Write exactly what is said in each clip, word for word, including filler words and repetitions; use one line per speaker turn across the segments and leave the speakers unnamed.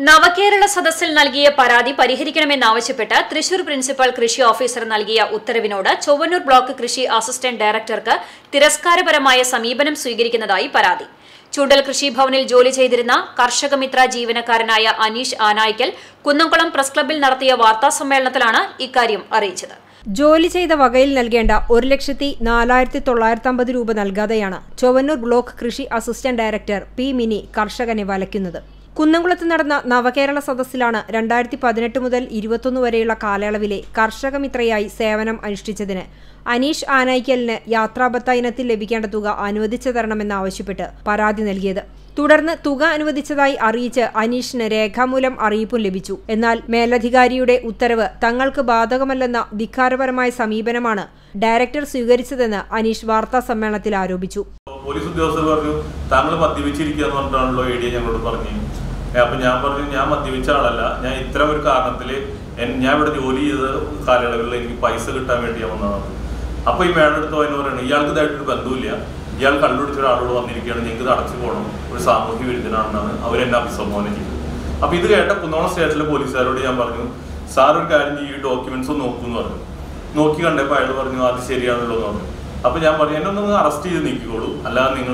നവകേരള സദസ്സിൽ നൽകിയ പരാതി പരിഹരിക്കണമെന്നാവശ്യപ്പെട്ട് തൃശൂർ പ്രിൻസിപ്പൽ കൃഷി ഓഫീസർ നൽകിയ ഉത്തരവിനോട് ചൊവ്വന്നൂർ ബ്ലോക്ക് കൃഷി അസിസ്റ്റന്റ് ഡയറക്ടർക്ക് തിരസ്കാരപരമായ സമീപനം സ്വീകരിക്കുന്നതായി പരാതി. ചൂണ്ടൽ കൃഷിഭവനിൽ ജോലി ചെയ്തിരുന്ന കർഷകമിത്ര ജീവനക്കാരനായ അനീഷ് ആനായിക്കൽ കുന്നംകുളം പ്രസ് ക്ലബ്ബിൽ നടത്തിയ വാർത്താസമ്മേളനത്തിലാണ് ഇക്കാര്യം അറിയിച്ചത്.
ജോലി ചെയ്ത വകയിൽ നൽകേണ്ട ഒരു ലക്ഷത്തി നാലായിരത്തി തൊള്ളായിരത്തി അമ്പത് രൂപ നൽകാതെയാണ് ചൊവ്വന്നൂർ ബ്ലോക്ക് കൃഷി അസിസ്റ്റന്റ് ഡയറക്ടർ പി മിനി കർഷകനെ വലയ്ക്കുന്നത്. കുന്നംകുളത്ത് നടന്ന നവകേരള സദസ്സിലാണ് രണ്ടായിരത്തി പതിനെട്ട് മുതൽ ഇരുപത്തൊന്ന് വരെയുള്ള കാലയളവിലെ കർഷകമിത്രയായി സേവനം അനുഷ്ഠിച്ചതിന് അനീഷ് ആനായിക്കലിന് യാത്രാബത്ത ഇനത്തിൽ ലഭിക്കേണ്ട തുക അനുവദിച്ചു തരണമെന്നാവശ്യപ്പെട്ട് പരാതി നൽകിയത്. തുടർന്ന് തുക അനുവദിച്ചതായി അറിയിച്ച് അനീഷിന് രേഖാമൂലം അറിയിപ്പും ലഭിച്ചു. എന്നാൽ മേലധികാരിയുടെ ഉത്തരവ് തങ്ങൾക്ക് ബാധകമല്ലെന്ന ധിക്കാരപരമായ സമീപനമാണ് ഡയറക്ടർ സ്വീകരിച്ചതെന്ന് അനീഷ് വാർത്താ സമ്മേളനത്തിൽ ആരോപിച്ചു.
പോലീസ് ഉദ്യോഗസ്ഥർ പറഞ്ഞു താങ്കൾ മദ്യപിച്ചിരിക്കുക എന്ന് പറഞ്ഞിട്ടാണല്ലോ ഐ ഡി ഞങ്ങളോട് പറഞ്ഞു. അപ്പൊ ഞാൻ പറഞ്ഞു ഞാൻ മദ്യപിച്ച ആളല്ല, ഞാൻ ഇത്തരം ഒരു കാരണത്തിൽ ഞാൻ ഇവിടെ ജോലി ചെയ്ത കാലയളവിൽ എനിക്ക് പൈസ കിട്ടാൻ വേണ്ടി വന്നതാണ്. അപ്പൊ ഈ മേഡം എടുത്തോ എന്ന് പറയുന്നത് ഇയാൾക്ക് ഇതായിട്ടൊരു ബന്ധമില്ല, ഇയാൾ കണ്ടുപിടിച്ച ഒരാളോട് വന്നിരിക്കുകയാണ്, ഞങ്ങൾക്ക് ഇത് അടച്ചു പോകണം, ഒരു സാമൂഹ്യ വിരുദ്ധനാണെന്നാണ് അവരെന്നെ അഭിസംബോധന ചെയ്തത്. അപ്പൊ ഇത് കേട്ട കുന്നോളം സ്റ്റേഷനിലെ പോലീസുകാരോട് ഞാൻ പറഞ്ഞു സാർ ഒരു കാര്യം ഈ ഡോക്യുമെന്റ്സ് നോക്കൂ എന്ന് പറഞ്ഞു. നോക്കി കണ്ടപ്പോൾ അയാൾ പറഞ്ഞു അത് ശരിയാണല്ലോ എന്ന് പറഞ്ഞു. അപ്പൊ ഞാൻ പറഞ്ഞു എന്നെ ഒന്ന് അറസ്റ്റ് ചെയ്ത് നീക്കിക്കോളൂ, അല്ലാതെ നിങ്ങൾ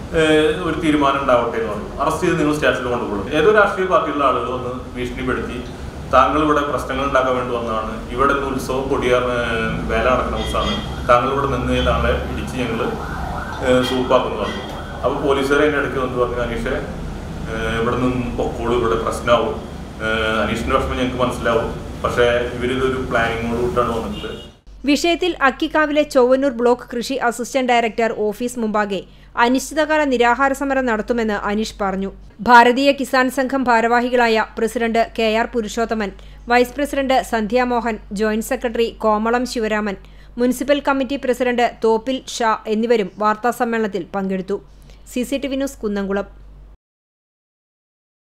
ഒരു തീരുമാനം ഉണ്ടാവട്ടെ എന്ന് പറഞ്ഞു. അറസ്റ്റ് ചെയ്ത് നിങ്ങൾ സ്റ്റേഷനിൽ കൊണ്ടുപോകും. ഏതോ രാഷ്ട്രീയ പാർട്ടിയുള്ള ആളുകൾ വന്ന് ഭീഷണിപ്പെടുത്തി താങ്കൾ ഇവിടെ പ്രശ്നങ്ങൾ ഉണ്ടാക്കാൻ വേണ്ടി വന്നതാണ്, ഇവിടെ നിന്ന് ഉത്സവം കൊടിയാർ വേല നടക്കുന്ന ദിവസമാണ്, താങ്കൾ ഇവിടെ നിന്ന് താങ്കളെ ഇടിച്ച് ഞങ്ങൾ സൂപ്പാക്കുന്നു പറഞ്ഞു. അപ്പോൾ പോലീസുകാരെ എൻ്റെ ഇടയ്ക്ക് വന്ന് പറഞ്ഞു അനീഷെ ഇവിടെ നിന്നും പൊക്കോളൂ, ഇവിടെ പ്രശ്നമാവും, അനീഷിൻ്റെ പ്രശ്നം ഞങ്ങൾക്ക് മനസ്സിലാവും, പക്ഷേ ഇവരിതൊരു പ്ലാനിങ്ങോട് കൂട്ടാണ് വന്നിട്ടുള്ളത്.
വിഷയത്തിൽ അക്കിക്കാവിലെ ചൊവ്വന്നൂർ ബ്ലോക്ക് കൃഷി അസിസ്റ്റന്റ് ഡയറക്ടർ ഓഫീസ് മുമ്പാകെ അനിശ്ചിതകാല നിരാഹാര സമരം നടത്തുമെന്ന് അനീഷ് പറഞ്ഞു. ഭാരതീയ കിസാൻ സംഘം ഭാരവാഹികളായ president K R Purushothaman, vice president Sandhyamohan, joint secretary Komalam Sivaraman, municipal committee president Thoppil Shah എന്നിവരും വാർത്താസമ്മേളനത്തിൽ പങ്കെടുത്തു. C C T V news Kunnamkulam.